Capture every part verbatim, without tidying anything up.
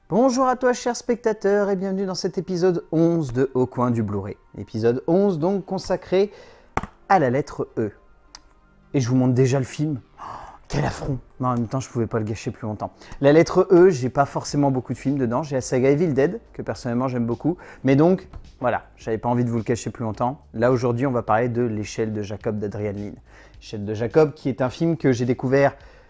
Bonjour à toi chers spectateurs et bienvenue dans cet épisode onze de Au coin du Blu-ray. Épisode onze donc consacré à la lettre E. Et je vous montre déjà le film. Oh, quel affront! Mais en même temps je pouvais pas le gâcher plus longtemps. La lettre E, j'ai pas forcément beaucoup de films dedans. J'ai la saga Evil Dead que personnellement j'aime beaucoup. Mais donc voilà, j'avais pas envie de vous le cacher plus longtemps. Là aujourd'hui on va parler de L'échelle de Jacob d'Adrian Lyne. L'échelle de Jacob qui est un film que j'ai découvert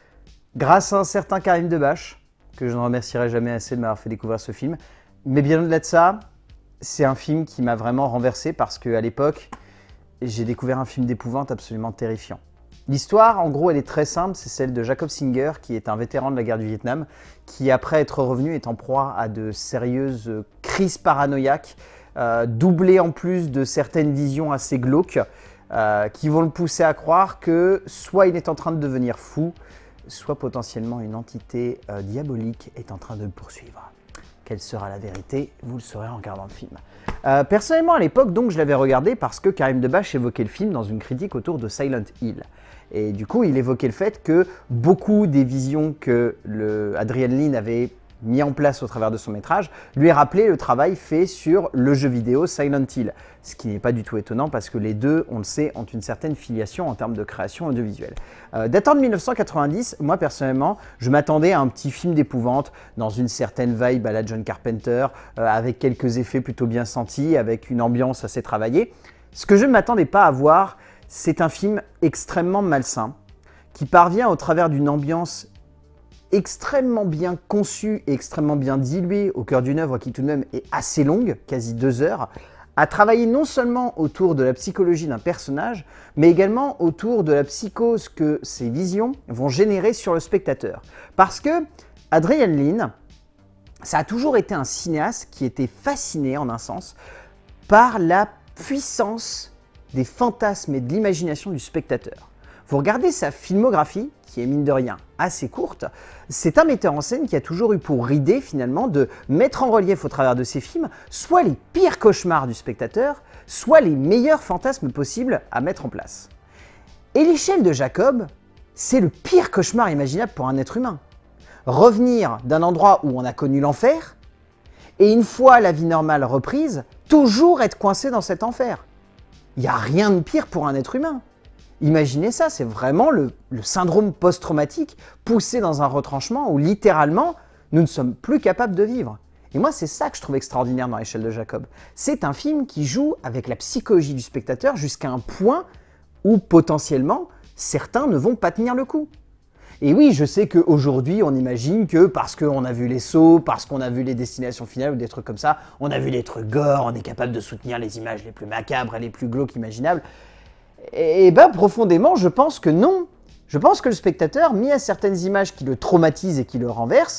grâce à un certain Karim Debache, que je ne remercierai jamais assez de m'avoir fait découvrir ce film. Mais bien au-delà de ça, c'est un film qui m'a vraiment renversé parce qu'à l'époque, j'ai découvert un film d'épouvante absolument terrifiant. L'histoire, en gros, elle est très simple, c'est celle de Jacob Singer, qui est un vétéran de la guerre du Vietnam, qui après être revenu est en proie à de sérieuses crises paranoïaques, euh, doublées en plus de certaines visions assez glauques, euh, qui vont le pousser à croire que soit il est en train de devenir fou, soit potentiellement une entité euh, diabolique est en train de le poursuivre. Quelle sera la vérité? Vous le saurez en regardant le film. Euh, personnellement, à l'époque, donc, je l'avais regardé parce que Karim Debache évoquait le film dans une critique autour de Silent Hill. Et du coup, il évoquait le fait que beaucoup des visions que le Adrian Lyne avait mis en place au travers de son métrage lui rappelaient le travail fait sur le jeu vidéo Silent Hill. Ce qui n'est pas du tout étonnant parce que les deux, on le sait, ont une certaine filiation en termes de création audiovisuelle. Euh, datant de mille neuf cent quatre-vingt-dix, moi personnellement, je m'attendais à un petit film d'épouvante dans une certaine vibe à la John Carpenter, euh, avec quelques effets plutôt bien sentis, avec une ambiance assez travaillée. Ce que je ne m'attendais pas à voir, c'est un film extrêmement malsain qui parvient au travers d'une ambiance extrêmement bien conçue et extrêmement bien diluée au cœur d'une œuvre qui tout de même est assez longue, quasi deux heures, à travailler non seulement autour de la psychologie d'un personnage, mais également autour de la psychose que ces visions vont générer sur le spectateur. Parce que Adrian Lyne, ça a toujours été un cinéaste qui était fasciné, en un sens, par la puissance des fantasmes et de l'imagination du spectateur. Vous regardez sa filmographie, qui est mine de rien assez courte, c'est un metteur en scène qui a toujours eu pour idée finalement de mettre en relief au travers de ses films soit les pires cauchemars du spectateur, soit les meilleurs fantasmes possibles à mettre en place. Et l'échelle de Jacob, c'est le pire cauchemar imaginable pour un être humain. Revenir d'un endroit où on a connu l'enfer, et une fois la vie normale reprise, toujours être coincé dans cet enfer. Il n'y a rien de pire pour un être humain. Imaginez ça, c'est vraiment le, le syndrome post-traumatique poussé dans un retranchement où littéralement, nous ne sommes plus capables de vivre. Et moi, c'est ça que je trouve extraordinaire dans L'échelle de Jacob. C'est un film qui joue avec la psychologie du spectateur jusqu'à un point où potentiellement, certains ne vont pas tenir le coup. Et oui, je sais qu'aujourd'hui, on imagine que parce qu'on a vu Les Sceaux, parce qu'on a vu les Destinations Finales ou des trucs comme ça, on a vu des trucs gore, on est capable de soutenir les images les plus macabres et les plus glauques imaginables. Et bien profondément, je pense que non. Je pense que le spectateur, mis à certaines images qui le traumatisent et qui le renversent,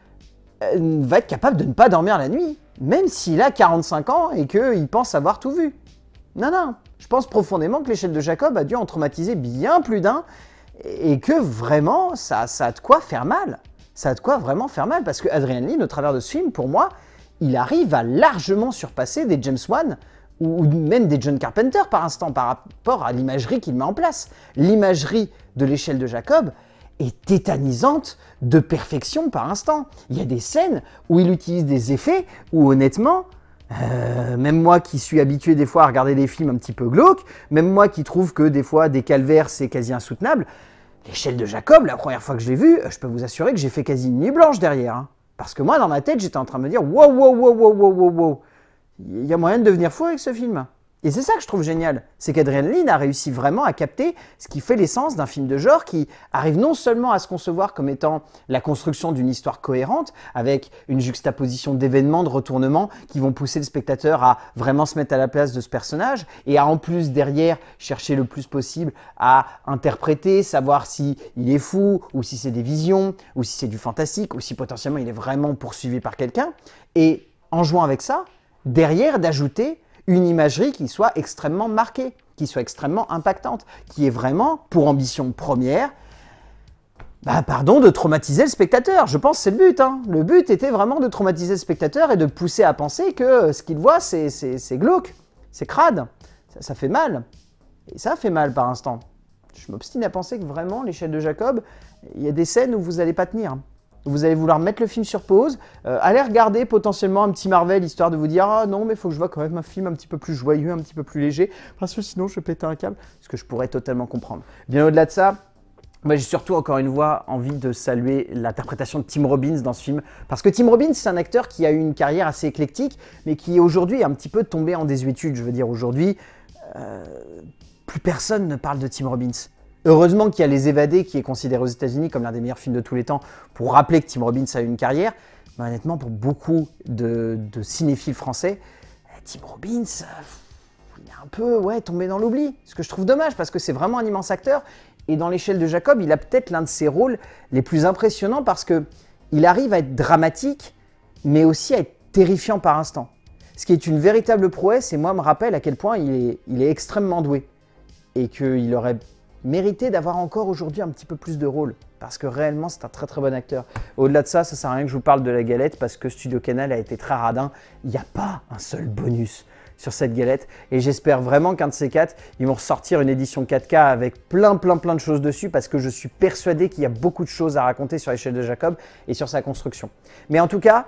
euh, va être capable de ne pas dormir la nuit, même s'il a quarante-cinq ans et qu'il pense avoir tout vu. Non, non, je pense profondément que l'échelle de Jacob a dû en traumatiser bien plus d'un et que vraiment, ça, ça a de quoi faire mal. Ça a de quoi vraiment faire mal parce que Adrian Lyne, au travers de ce film, pour moi, il arrive à largement surpasser des James Wan ou même des John Carpenter par instant, par rapport à l'imagerie qu'il met en place. L'imagerie de l'échelle de Jacob est tétanisante de perfection par instant. Il y a des scènes où il utilise des effets où honnêtement, euh, même moi qui suis habitué des fois à regarder des films un petit peu glauques, même moi qui trouve que des fois des calvaires c'est quasi insoutenable, l'échelle de Jacob, la première fois que je l'ai vue, je peux vous assurer que j'ai fait quasi une nuit blanche derrière. Hein. Parce que moi dans ma tête j'étais en train de me dire wow wow wow wow wow wow wow. Il y a moyen de devenir fou avec ce film. Et c'est ça que je trouve génial, c'est qu'Adrian Lyne a réussi vraiment à capter ce qui fait l'essence d'un film de genre qui arrive non seulement à se concevoir comme étant la construction d'une histoire cohérente, avec une juxtaposition d'événements, de retournements qui vont pousser le spectateur à vraiment se mettre à la place de ce personnage, et à en plus derrière chercher le plus possible à interpréter, savoir si il est fou, ou si c'est des visions, ou si c'est du fantastique, ou si potentiellement il est vraiment poursuivi par quelqu'un, et en jouant avec ça, derrière d'ajouter une imagerie qui soit extrêmement marquée, qui soit extrêmement impactante, qui est vraiment pour ambition première, bah pardon, de traumatiser le spectateur. Je pense que c'est le but. Hein. Le but était vraiment de traumatiser le spectateur et de le pousser à penser que ce qu'il voit, c'est glauque, c'est crade, ça, ça fait mal. Et ça fait mal par instant. Je m'obstine à penser que vraiment, l'échelle de Jacob, il y a des scènes où vous n'allez pas tenir. vous allez vouloir mettre le film sur pause, euh, allez regarder potentiellement un petit Marvel, histoire de vous dire « Ah non, mais il faut que je vois quand même un film un petit peu plus joyeux, un petit peu plus léger, parce que sinon je vais péter un câble. » Ce que je pourrais totalement comprendre. Bien au-delà de ça, moi, j'ai surtout, encore une fois, envie de saluer l'interprétation de Tim Robbins dans ce film. Parce que Tim Robbins, c'est un acteur qui a eu une carrière assez éclectique, mais qui aujourd'hui est un petit peu tombé en désuétude. Je veux dire, aujourd'hui, euh, plus personne ne parle de Tim Robbins. Heureusement qu'il y a Les Évadés, qui est considéré aux États-Unis comme l'un des meilleurs films de tous les temps, pour rappeler que Tim Robbins a eu une carrière. Mais honnêtement, pour beaucoup de, de cinéphiles français, Tim Robbins, euh, il est un peu ouais, tombé dans l'oubli. Ce que je trouve dommage, parce que c'est vraiment un immense acteur. Et dans L'échelle de Jacob, il a peut-être l'un de ses rôles les plus impressionnants parce qu'il arrive à être dramatique, mais aussi à être terrifiant par instant. Ce qui est une véritable prouesse, et moi me rappelle à quel point il est, il est extrêmement doué. Et qu'il aurait mérité d'avoir encore aujourd'hui un petit peu plus de rôle. Parce que réellement, c'est un très très bon acteur. Au-delà de ça, ça sert à rien que je vous parle de la galette, parce que Studio Canal a été très radin. Il n'y a pas un seul bonus sur cette galette, et j'espère vraiment qu'un de ces quatre, ils vont ressortir une édition quatre K avec plein plein plein de choses dessus, parce que je suis persuadé qu'il y a beaucoup de choses à raconter sur L'échelle de Jacob et sur sa construction. Mais en tout cas,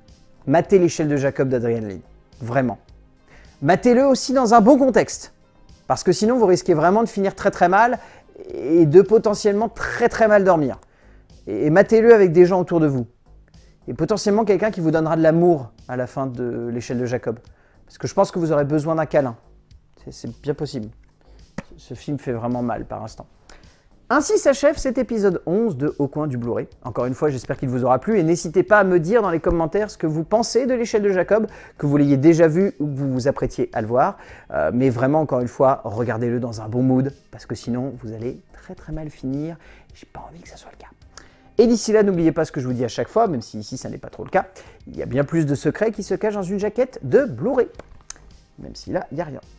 matez L'échelle de Jacob d'Adrian Lyne, vraiment. Matez-le aussi dans un bon contexte, parce que sinon vous risquez vraiment de finir très très mal et de potentiellement très très mal dormir. Et matez-le avec des gens autour de vous, et potentiellement quelqu'un qui vous donnera de l'amour à la fin de L'échelle de Jacob. Parce que je pense que vous aurez besoin d'un câlin. C'est bien possible. Ce film fait vraiment mal par instant. Ainsi s'achève cet épisode onze de Au coin du Blu-ray. Encore une fois, j'espère qu'il vous aura plu et n'hésitez pas à me dire dans les commentaires ce que vous pensez de L'échelle de Jacob, que vous l'ayez déjà vu ou que vous vous apprêtiez à le voir. Euh, mais vraiment, encore une fois, regardez-le dans un bon mood parce que sinon, vous allez très très mal finir. J'ai pas envie que ça soit le cas. Et d'ici là, n'oubliez pas ce que je vous dis à chaque fois, même si ici ça n'est pas trop le cas, il y a bien plus de secrets qui se cachent dans une jaquette de Blu-ray. Même si là, il n'y a rien.